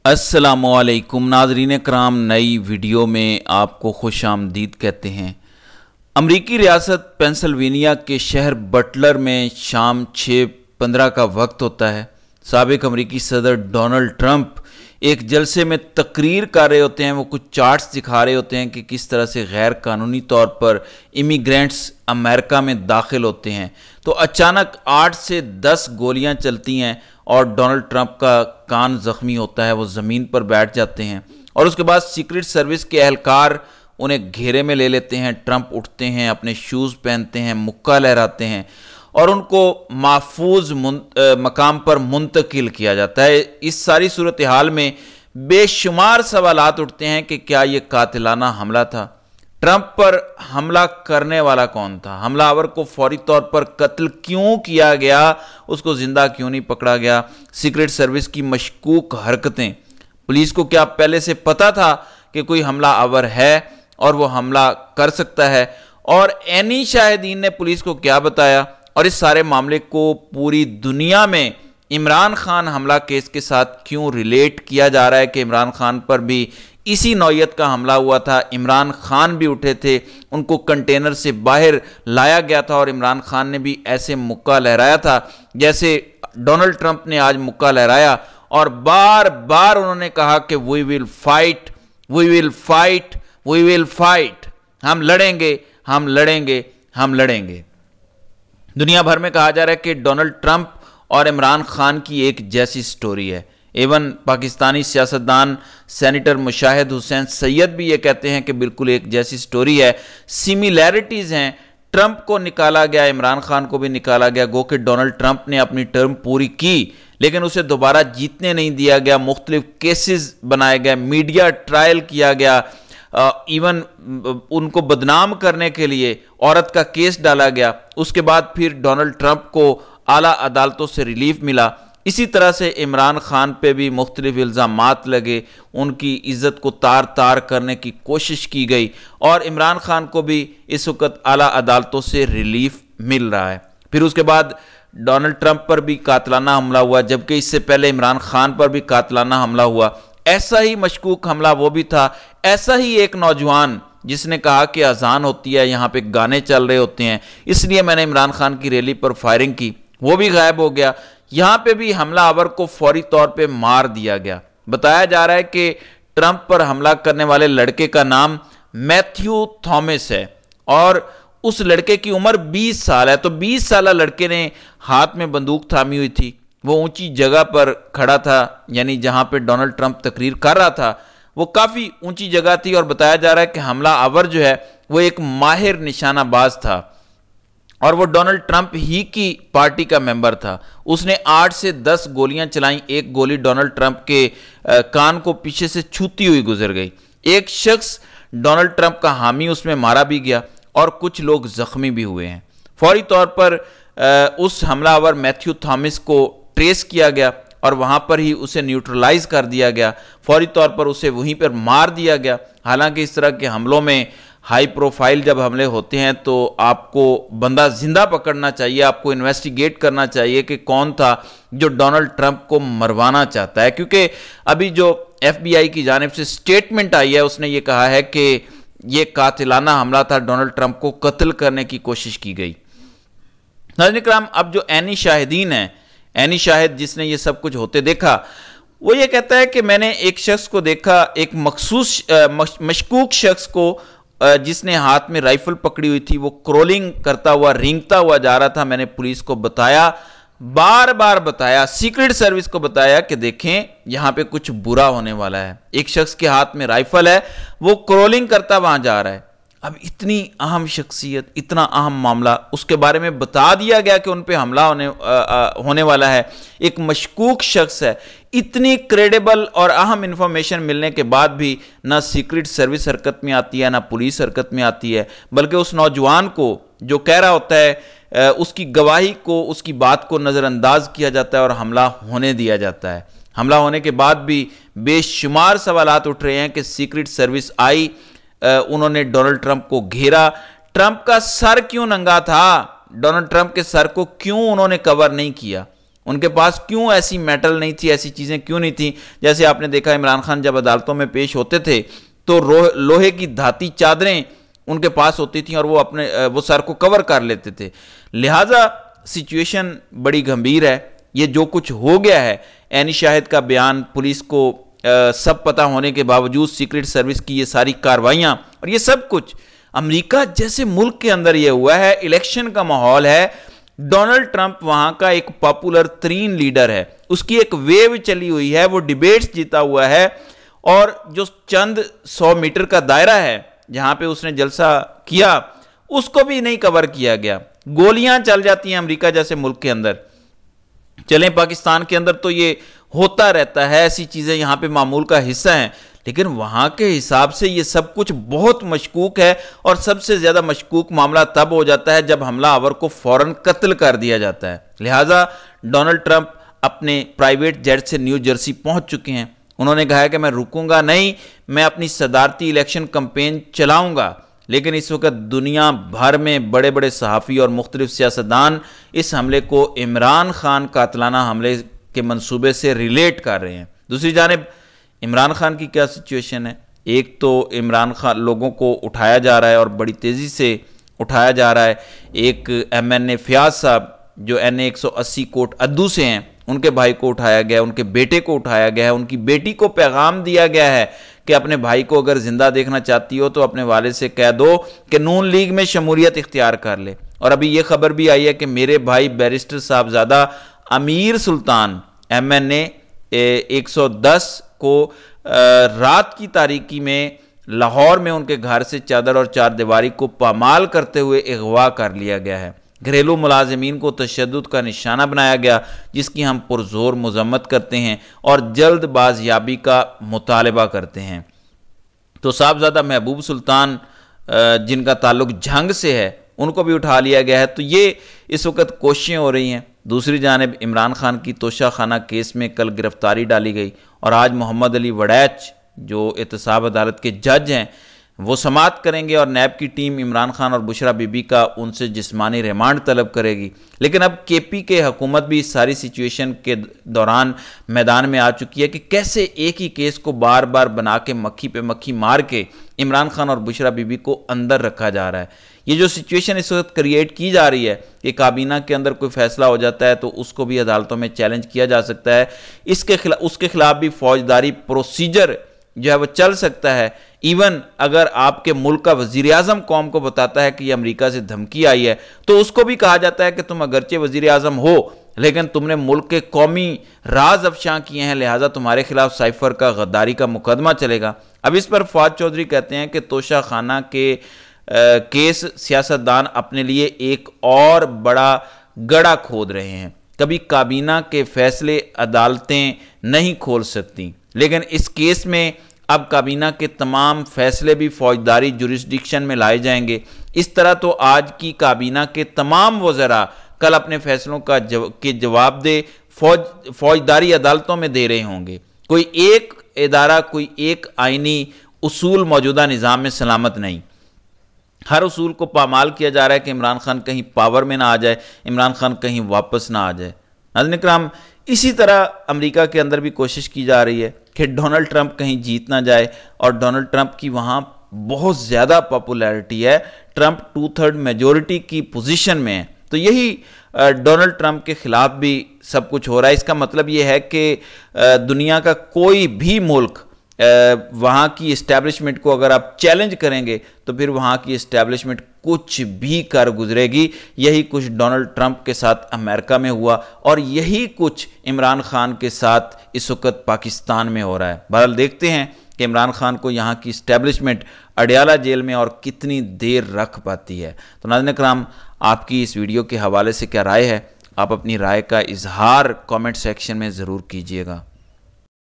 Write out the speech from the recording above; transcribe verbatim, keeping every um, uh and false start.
अस्सलामुअलैकुम नाज़रीन कराम, नई वीडियो में आपको खुश आमदीद कहते हैं। अमरीकी रियासत पेंसिल्वेनिया के शहर बटलर में शाम छः पंद्रह का वक्त होता है। साबिक अमरीकी सदर डोनाल्ड ट्रंप एक जलसे में तकरीर कर रहे होते हैं। वो कुछ चार्ट्स दिखा रहे होते हैं कि किस तरह से गैर कानूनी तौर पर इमिग्रेंट्स अमेरिका में दाखिल होते हैं। तो अचानक आठ से दस गोलियां चलती हैं और डोनाल्ड ट्रंप का कान ज़ख्मी होता है। वो ज़मीन पर बैठ जाते हैं और उसके बाद सीक्रेट सर्विस के एहलकार उन्हें घेरे में ले लेते हैं। ट्रंप उठते हैं, अपने शूज़ पहनते हैं, मुक्का लहराते हैं और उनको महफूज मकाम पर मुंतकिल किया जाता है। इस सारी सूरत हाल में बेशुमार सवालात उठते हैं कि क्या ये कातिलाना हमला था? ट्रंप पर हमला करने वाला कौन था? हमलावर को फौरी तौर पर कत्ल क्यों किया गया? उसको जिंदा क्यों नहीं पकड़ा गया? सीक्रेट सर्विस की मशकूक हरकतें, पुलिस को क्या पहले से पता था कि कोई हमलावर है और वो हमला कर सकता है? और एनी शाहिदीन ने पुलिस को क्या बताया? और इस सारे मामले को पूरी दुनिया में इमरान खान हमला केस के साथ क्यों रिलेट किया जा रहा है कि इमरान खान पर भी इसी नौयत का हमला हुआ था। इमरान खान भी उठे थे, उनको कंटेनर से बाहर लाया गया था और इमरान खान ने भी ऐसे मुक्का लहराया था जैसे डोनाल्ड ट्रंप ने आज मुक्का लहराया और बार बार उन्होंने कहा कि we will fight, we will fight, we will fight. हम लड़ेंगे, हम लड़ेंगे, हम लड़ेंगे। दुनिया भर में कहा जा रहा है कि डोनाल्ड ट्रंप और इमरान खान की एक जैसी स्टोरी है। एवन पाकिस्तानी सियासतदान सेनेटर मुशाहिद हुसैन सैयद भी ये कहते हैं कि बिल्कुल एक जैसी स्टोरी है, सिमिलैरिटीज़ हैं। ट्रंप को निकाला गया, इमरान खान को भी निकाला गया। गो कि डोनाल्ड ट्रंप ने अपनी टर्म पूरी की लेकिन उसे दोबारा जीतने नहीं दिया गया। मुख्तलिफ केसेस बनाए गए, मीडिया ट्रायल किया गया, इवन uh, उनको बदनाम करने के लिए औरत का केस डाला गया। उसके बाद फिर डोनाल्ड ट्रंप को आला अदालतों से रिलीफ मिला। इसी तरह से इमरान खान पे भी मुख्तलिफ इल्ज़ामात लगे, उनकी इज़्ज़त को तार तार करने की कोशिश की गई और इमरान खान को भी इस वक्त आला अदालतों से रिलीफ मिल रहा है। फिर उसके बाद डोनाल्ड ट्रंप पर भी कातिलाना हमला हुआ, जबकि इससे पहले इमरान खान पर भी कातिलाना हमला हुआ। ऐसा ही मशकूक हमला वो भी था। ऐसा ही एक नौजवान जिसने कहा कि अजान होती है, यहाँ पे गाने चल रहे होते हैं, इसलिए मैंने इमरान खान की रैली पर फायरिंग की, वो भी गायब हो गया। यहाँ पे भी हमलावर को फौरी तौर पे मार दिया गया। बताया जा रहा है कि ट्रंप पर हमला करने वाले लड़के का नाम मैथ्यू थॉमस है और उस लड़के की उम्र बीस साल है। तो बीस साल लड़के ने हाथ में बंदूक थामी हुई थी, वो ऊंची जगह पर खड़ा था, यानी जहां पे डोनाल्ड ट्रंप तकरीर कर रहा था वो काफ़ी ऊंची जगह थी और बताया जा रहा है कि हमला आवर जो है वो एक माहिर निशानाबाज था और वो डोनाल्ड ट्रंप ही की पार्टी का मेंबर था। उसने आठ से दस गोलियां चलाई। एक गोली डोनाल्ड ट्रंप के आ, कान को पीछे से छूती हुई गुजर गई। एक शख्स डोनाल्ड ट्रंप का हामी उसमें मारा भी गया और कुछ लोग जख्मी भी हुए हैं। फौरी तौर पर आ, उस हमलावर मैथ्यू थॉमस को ट्रेस किया गया और वहां पर ही उसे न्यूट्रलाइज कर दिया गया। फौरी तौर पर उसे वहीं पर मार दिया गया। हालांकि इस तरह के हमलों में हाई प्रोफाइल जब हमले होते हैं तो आपको बंदा जिंदा पकड़ना चाहिए, आपको इन्वेस्टिगेट करना चाहिए कि कौन था जो डोनाल्ड ट्रंप को मरवाना चाहता है। क्योंकि अभी जो एफ बी आई की जानिब से स्टेटमेंट आई है उसने ये कहा है कि ये कातिलाना हमला था, डोनाल्ड ट्रंप को कत्ल करने की कोशिश की गई। नाज़रीन किराम, अब जो एनी शाहिदीन है, एनी शाहिद जिसने ये सब कुछ होते देखा, वो ये कहता है कि मैंने एक शख्स को देखा, एक मखसूस मशकूक शख्स को जिसने हाथ में राइफल पकड़ी हुई थी, वो क्रोलिंग करता हुआ, रेंगता हुआ जा रहा था। मैंने पुलिस को बताया, बार बार बताया, सीक्रेट सर्विस को बताया कि देखें यहां पे कुछ बुरा होने वाला है। एक शख्स के हाथ में राइफल है, वो क्रोलिंग करता वहां जा रहा है। अब इतनी अहम शख्सियत, इतना अहम मामला, उसके बारे में बता दिया गया कि उन पे हमला होने आ, आ, होने वाला है। एक मशकूक शख्स है। इतनी क्रेडिबल और अहम इंफॉर्मेशन मिलने के बाद भी ना सीक्रेट सर्विस हरकत में आती है, ना पुलिस हरकत में आती है, बल्कि उस नौजवान को जो कह रहा होता है उसकी गवाही को, उसकी बात को नज़रअंदाज किया जाता है और हमला होने दिया जाता है। हमला होने के बाद भी बेशुमार सवालात उठ रहे हैं कि सीक्रेट सर्विस आई, उन्होंने डोनाल्ड ट्रंप को घेरा, ट्रंप का सर क्यों नंगा था, डोनाल्ड ट्रंप के सर को क्यों उन्होंने कवर नहीं किया? ان کے پاس کیوں ایسی میٹل نہیں تھی, ایسی چیزیں کیوں نہیں تھیں؟ جیسے آپ نے دیکھا عمران خان جب عدالتوں میں پیش ہوتے تھے تو لوہے کی دھاتی چادریں ان کے پاس ہوتی تھیں اور وہ اپنے وہ سر کو کور کر لیتے تھے. لہٰذا سچویشن بڑی گھمبیر ہے. یہ جو کچھ ہو گیا ہے, عینی شاہد کا بیان, پولیس کو سب پتہ ہونے کے باوجود سیکرٹ سروس کی یہ ساری کارروائیاں, اور یہ سب کچھ امریکہ جیسے ملک کے اندر یہ ہوا ہے. الیکشن کا ماحول ہے, ڈونلڈ ٹرمپ وہاں کا ایک پاپولر ترین لیڈر ہے, اس کی ایک ویو چلی ہوئی ہے, وہ ڈیبیٹس جیتا ہوا ہے, اور جو چند سو میٹر کا دائرہ ہے جہاں پہ اس نے جلسہ کیا اس کو بھی نہیں کور کیا گیا. گولیاں چل جاتی ہیں امریکہ جیسے ملک کے اندر. چلیں پاکستان کے اندر تو یہ ہوتا رہتا ہے, ایسی چیزیں یہاں پہ معمول کا حصہ ہیں, لیکن وہاں کے حساب سے یہ سب کچھ بہت مشکوک ہے, اور سب سے زیادہ مشکوک معاملہ تب ہو جاتا ہے جب حملہ آور کو فوراً قتل کر دیا جاتا ہے. لہٰذا ڈونلڈ ٹرمپ اپنے پرائیویٹ جیٹ سے نیو جرسی پہنچ چکے ہیں. انہوں نے کہا ہے کہ میں رکوں گا نہیں, میں اپنی صدارتی الیکشن کمپین چلاؤں گا. لیکن اس وقت دنیا بھر میں بڑے بڑے صحافی اور مختلف سیاستدان اس حملے کو عمران خان قاتلانہ حملے کے منصوبے سے ریلیٹ کر رہے ہیں. دوسری جانب عمران خان کی کیا سچویشن ہے؟ ایک تو عمران خان لوگوں کو اٹھایا جا رہا ہے اور بڑی تیزی سے اٹھایا جا رہا ہے. ایک ایم این اے فیاض صاحب جو این اے ایک سو اسی کوٹ ادو سے ہیں, ان کے بھائی کو اٹھایا گیا, ان کے بیٹے کو اٹھایا گیا ہے, ان کی بیٹی کو پیغام دیا گیا ہے کہ اپنے بھائی کو اگر زندہ دیکھنا چاہتی ہو تو اپنے والد سے کہہ دو کہ نون لیگ میں شمولیت اختیار کر لے. اور ابھی یہ خبر بھی آئی ہے کہ میرے بھائی barrister Sahibzada Amir Sultan M N A ایک سو دس کو رات کی تاریکی میں لاہور میں ان کے گھر سے چادر اور چار دیواری کو پامال کرتے ہوئے اغوا کر لیا گیا ہے. گھریلو ملازمین کو تشدد کا نشانہ بنایا گیا, جس کی ہم پرزور مذمت کرتے ہیں اور جلد بازیابی کا مطالبہ کرتے ہیں. تو صاحبزادہ محبوب سلطان جن کا تعلق جھنگ سے ہے, ان کو بھی اٹھا لیا گیا ہے. تو یہ اس وقت کوششیں ہو رہی ہیں. دوسری جانب عمران خان کی توشہ خانہ کیس میں کل گرفتاری ڈالی گئی, اور آج محمد علی وڑیچ جو احتساب عدالت کے جج ہیں وہ سماعت کریں گے, اور نیب کی ٹیم عمران خان اور بشرا بی بی کا ان سے جسمانی ریمانڈ طلب کرے گی. لیکن اب کے پی کے حکومت بھی اس ساری سچویشن کے دوران میدان میں آ چکی ہے کہ کیسے ایک ہی کیس کو بار بار بنا کے مکھی پہ مکھی مار کے عمران خان اور بشرا بی بی کو اندر رکھا جا رہا ہے. یہ جو سچویشن اس وقت کریٹ کی جا رہی ہے کہ کابینہ کے اندر کوئی فیصلہ ہو جاتا ہے تو اس کو بھی عدالتوں میں چیلنج کیا جا سکتا ہے, اس کے خلاف اس کے خلاف بھی فوجداری پروسیجر جو ہے وہ چل سکتا ہے. ایون اگر آپ کے ملک کا وزیر اعظم قوم کو بتاتا ہے کہ یہ امریکہ سے دھمکی آئی ہے تو اس کو بھی کہا جاتا ہے کہ تم اگرچہ وزیر اعظم ہو لیکن تم نے ملک کے قومی راز افشاں کیے ہیں, لہٰذا تمہارے خلاف سائفر کا غداری کا مقدمہ چلے گا. اب اس پر فواد چودھری کہتے ہیں کہ توشہ خانہ کے کیس سیاستدان اپنے لیے ایک اور بڑا گڑھا کھود رہے ہیں. کبھی کابینہ کے فیصلے عدالتیں نہیں کھول سکتی, لیکن اس کیس میں اب کابینہ کے تمام فیصلے بھی فوجداری جورسڈکشن میں لائے جائیں گے. اس طرح تو آج کی کابینہ کے تمام وزراء کل اپنے فیصلوں کا جو, کے جواب دے فوج فوجداری عدالتوں میں دے رہے ہوں گے. کوئی ایک ادارہ, کوئی ایک آئینی اصول موجودہ نظام میں سلامت نہیں. ہر اصول کو پامال کیا جا رہا ہے کہ عمران خان کہیں پاور میں نہ آ جائے, عمران خان کہیں واپس نہ آ جائے. ناظرین کرام, اسی طرح امریکہ کے اندر بھی کوشش کی جا رہی ہے کہ ڈونلڈ ٹرمپ کہیں جیت نہ جائے, اور ڈونلڈ ٹرمپ کی وہاں بہت زیادہ پاپولیرٹی ہے. ٹرمپ ٹو تھرڈ میجورٹی کی پوزیشن میں ہے, تو یہی ڈونلڈ ٹرمپ کے خلاف بھی سب کچھ ہو رہا ہے. اس کا مطلب یہ ہے کہ دنیا کا کوئی بھی ملک وہاں کی اسٹیبلشمنٹ کو اگر آپ چیلنج کریں گے تو پھر وہاں کی اسٹیبلشمنٹ کچھ بھی کر گزرے گی. یہی کچھ ڈونلڈ ٹرمپ کے ساتھ امریکہ میں ہوا, اور یہی کچھ عمران خان کے ساتھ اس وقت پاکستان میں ہو رہا ہے. بہرحال دیکھتے ہیں کہ عمران خان کو یہاں کی اسٹیبلشمنٹ اڈیالہ جیل میں اور کتنی دیر رکھ پاتی ہے. تو ناظرین کرام, آپ کی اس ویڈیو کے حوالے سے کیا رائے ہے؟ آپ اپنی رائے کا اظہار کامنٹ سیکشن میں ضرور کیجیے گا.